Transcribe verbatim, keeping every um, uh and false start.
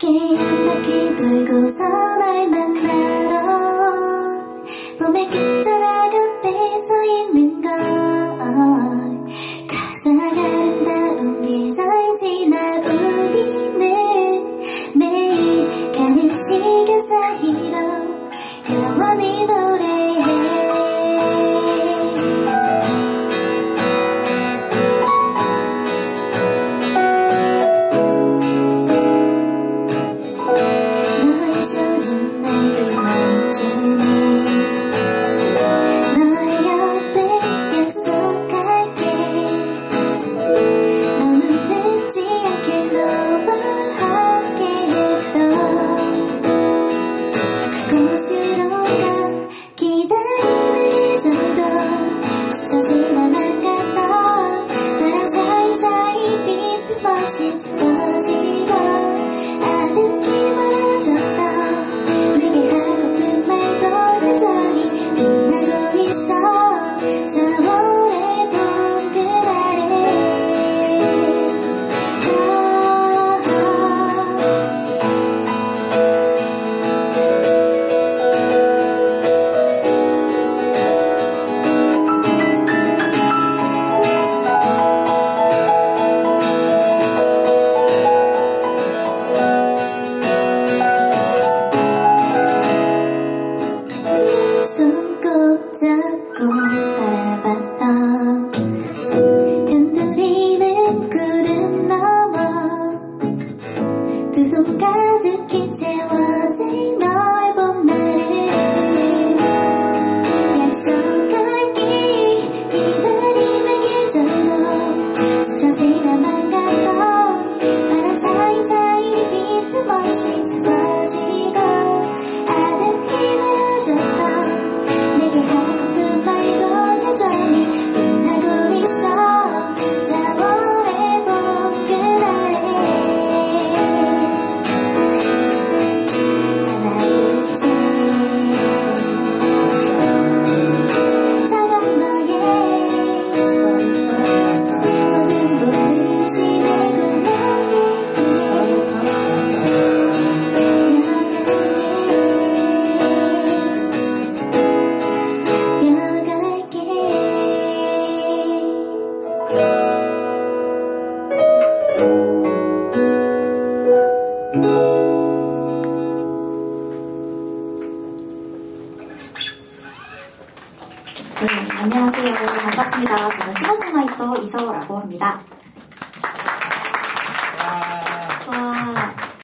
개 한 바퀴 돌고서 널 만나러 봄의 끝자락 앞에 서 있는 걸 가장 아름다운 계절이지 날 우리는 매일 가는 시간 사이로 영원히 노래해. 짙어지고 아득히 멀어졌던 내게 하고픈 말도 여전히 빛나고 있어. 사월의 봄 그날에 꼭 잡고 바라봤던 흔들리는 구름 너머 두 손 가득히 채워진 너의 봄날에 약속할게. 기다림의 계절도 스쳐 지나만 갔던 바람 사이사이 빈틈없이 잡아지고 아득히 멀어졌던 내게 하고픈 말도 여전히 빛나고 있어. 사월의 봄 그날에 하나 둘 셋 작은 너의 모든 봄을 지내고 네, 안녕하세요. 반갑습니다. 저는 싱어송라이터 이서라고 합니다.